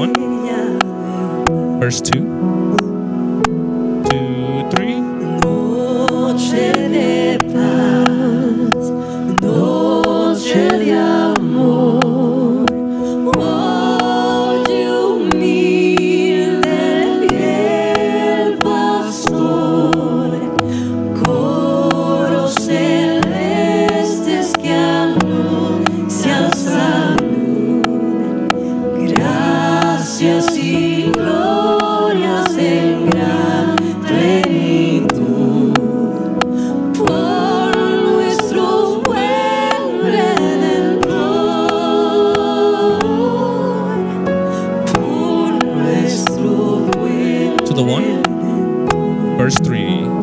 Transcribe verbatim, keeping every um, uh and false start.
one, verse two, two, three. Noche de paz, noche de amor, hoy humilde fiel pastor, coros celestes que anuncian salud, gracias y glorias en gran plenitud. To the one, verse three.